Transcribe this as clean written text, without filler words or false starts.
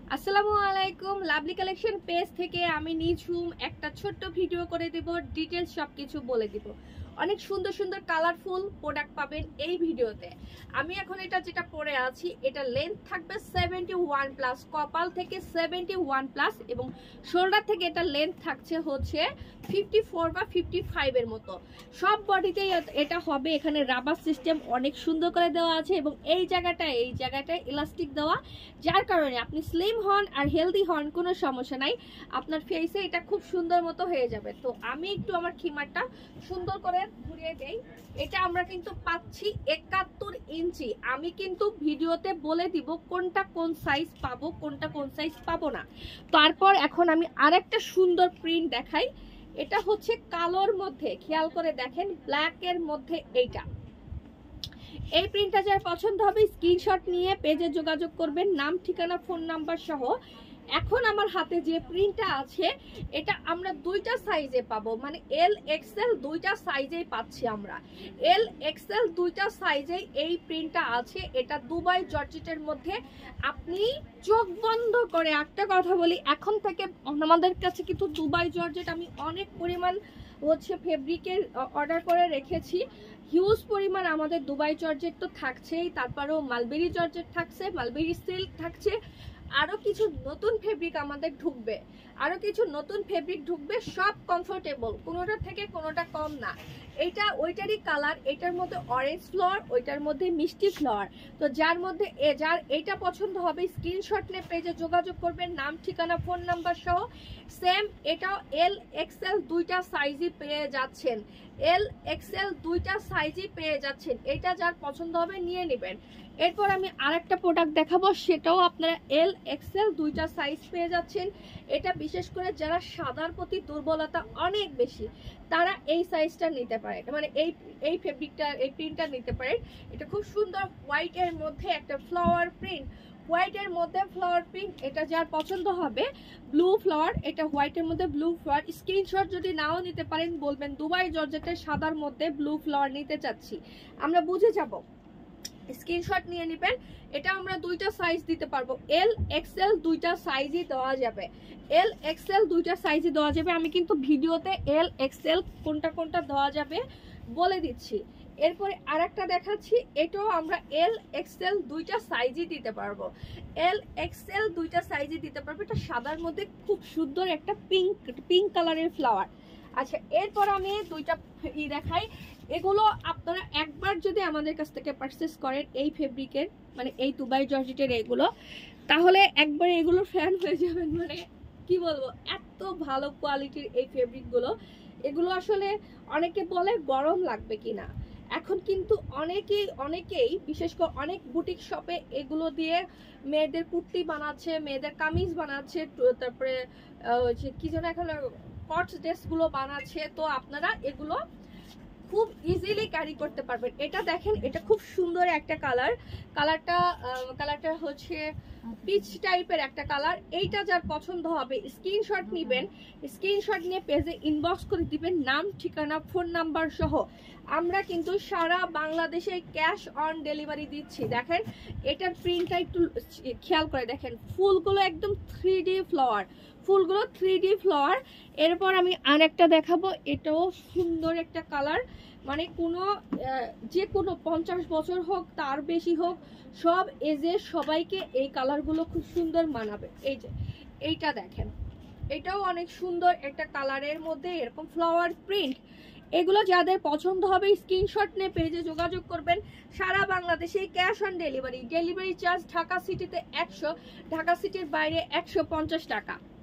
আসসালামু আলাইকুম, lovely collection page থেকে আমি নিঝুম একটা ছোট্ট ভিডিও করে দেব, ডিটেলস সবকিছু বলে দিব। অনেক সুন্দর সুন্দর কালারফুল প্রোডাক্ট পাবেন এই ভিডিওতে। আমি এখন এটা যেটা পরে আছি, এটা লেন্থ থাকবে 71 প্লাস, কপাল থেকে 71 প্লাস এবং শোল্ডার থেকে এটা লেন্থ থাকছে হচ্ছে 54 বা 55 এর মতো। সব বডিতেই এটা হবে। এখানে রাবার সিস্টেম অনেক সুন্দর করে দেওয়া আছে এবং এই জায়গাটায় ইলাস্টিক দেওয়া, যার কারণে আপনি স্লিম হন আর হেলদি হন কোনো সমস্যা নাই, আপনার ফেসে এটা খুব সুন্দর মতো হয়ে যাবে। তো আমি একটু আমার খিমারটা সুন্দর করে ঘুরিয়ে দেই। এটা আমরা কিন্তু পাচ্ছি 71 ইঞ্চি। আমি কিন্তু ভিডিওতে বলে দিব কোনটা কোন সাইজ পাবো, কোনটা কোন সাইজ পাবো না। তারপর এখন আমি আরেকটা সুন্দর প্রিন্ট দেখাই। এটা হচ্ছে কালোর মধ্যে, খেয়াল করে দেখেন, ব্ল্যাক এর মধ্যে এইটা। এই প্রিন্টটা যার পছন্দ হবে স্ক্রিনশট নিয়ে পেজে যোগাযোগ করবেন, নাম ঠিকানা ফোন নাম্বার সহ। এখন আমার হাতে যে প্রিন্টটা আছে এটা আমরা দুইটা সাইজে পাবো, মানে এল এক্সেল দুইটা সাইজেই পাচ্ছি আমরা। এল এক্সেল দুইটা সাইজেই এই প্রিন্টটা আছে। এটা দুবাই জর্জেটের মধ্যে। আপনি চোখ বন্ধ করে একটা কথা বলি, এখন থেকে আমাদের কাছে কিন্তু দুবাই জর্জেট আমি অনেক পরিমাণ হচ্ছে ফেব্রিকের অর্ডার করে রেখেছি। হিউজ পরিমাণ আমাদের দুবাই জর্জেট তো থাকছেই, তারপরেও মালবেরি জর্জেট থাকছে, মালবেরি সিল্ক থাকছে, আরো কিছু নতুন ফেব্রিক আমাদের ঢুকবে, আরো কিছু নতুন ফেব্রিক ঢুকবে। সব কমফোর্টেবল, কোনোটা থেকে কোনোটা কম না। এটা ওইটারই কালার, এটার মধ্যে অরেঞ্জ ফ্লাওয়ার, ওইটার মধ্যে মিষ্টি ফ্লাওয়ার। তো যার মধ্যে যার এইটা পছন্দ হবে স্ক্রিনশট নিয়ে পেজে যোগাযোগ করবেন, নাম ঠিকানা ফোন নাম্বার সহ। সেম এটাও এল এক্সেল দুইটা সাইজই পেয়ে যাচ্ছেন, এল এক্সেল দুইটা সাইজই পেয়ে যাচ্ছেন। এটা যার পছন্দ হবে নিয়ে নেবেন। এরপর আমি আরেকটা প্রোডাক্ট দেখাবো, সেটাও আপনারা এল এক্সেল দুইটা সাইজ পেয়ে যাচ্ছেন। এটা বিশেষ করে যারা সাদার প্রতি দুর্বলতা অনেক বেশি, তারা এই সাইজটা নিতে পারে, মানে এই ফেব্রিকটা, এই প্রিন্টটা নিতে পারেন। এটা খুব সুন্দর হোয়াইট এর মধ্যে একটা ফ্লাওয়ার প্রিন্ট, হোয়াইট এর মধ্যে ফ্লাওয়ার প্রিন্ট। এটা যার পছন্দ হবে ব্লু ফ্লাওয়ার, এটা হোয়াইট এর মধ্যে ব্লু ফ্লাওয়ার। স্ক্রিনশট যদি নাও নিতে পারেন বলবেন দুবাই জর্জেটের সাদার মধ্যে ব্লু ফ্লাওয়ার নিতে চাচ্ছি, আমরা বুঝে যাব, স্ক্রিনশট নিয়ে নেবেন। এটা আমরা দুইটা সাইজ দিতে পারবো, এল এক্সেল দুইটা সাইজই দেওয়া যাবে, এল এক্সেল দুইটা সাইজই দেওয়া যাবে। আমি কিন্তু ভিডিওতে এল এক্সেল কোনটা কোনটা দেওয়া যাবে বলে দিচ্ছি। এরপরে আরেকটা দেখাচ্ছি, এটাও আমরা এল এক্সেল দুইটা সাইজই দিতে পারবো, এল এক্সেল দুইটা সাইজই দিতে পারবো। এটা সাদার মধ্যে খুব সুন্দর একটা পিঙ্ক কালারের ফ্লাওয়ার। আচ্ছা, এরপর আমি দুইটা দেখাই। এগুলো আপনারা একবার যদি আমাদের কাছ থেকে পারচেস করেন এই ফেব্রিকের, মানে এই দুবাই জর্জেটের এগুলো, তাহলে একবার এগুলো ফ্যান হয়ে যাবেন। মানে কি বলবো, এত ভালো কোয়ালিটির এই ফেব্রিকগুলো। এগুলো আসলে অনেকে বলে গরম লাগবে কিনা, এখন কিন্তু অনেকেই বিশেষ করে অনেক বুটিক শপে এগুলো দিয়ে মেয়েদের কুর্তি বানাচ্ছে, মেয়েদের কামিজ বানাচ্ছে, তারপরে কি যেন এখন কট ড্রেসগুলো বানাচ্ছে। তো আপনারা এগুলো খুব ইজিলি ক্যারি করতে পারবেন। এটা দেখেন, এটা খুব সুন্দর একটা কালারটা হচ্ছে পিচ টাইপের একটা কালার। এইটা যার পছন্দ হবে স্ক্রিনশট নেবেন, স্ক্রিনশট নিয়ে পেজে ইনবক্স করে দিবেন, নাম ঠিকানা ফোন নাম্বার সহ। আমরা কিন্তু সারা বাংলাদেশে ক্যাশ অন ডেলিভারি দিচ্ছি। দেখেন এটার প্রিন্টটা একটু খেয়াল করে দেখেন, ফুলগুলো একদম 3D ফ্লাওয়ার, ফুলগুলো 3D ফ্লাওয়ার। এরপর আমি আরেকটা দেখাবো, এটাও সুন্দর একটা কালার, মানে যে কোনো 50 বছর হোক তার বেশি হোক, সব এজের সবাইকে এই কালারগুলো খুব সুন্দর মানাবে। এই যে এইটা দেখেন, এটাও অনেক সুন্দর একটা কালারের মধ্যে এরকম ফ্লাওয়ার প্রিন্ট। এগুলো যাদের পছন্দ হবে স্ক্রিনশট নিয়ে পেজে যোগাযোগ করবেন। সারা বাংলাদেশে cash on delivery, delivery charge Dhaka সিটিতে 100, ঢাকা সিটির বাইরে 150 টাকা।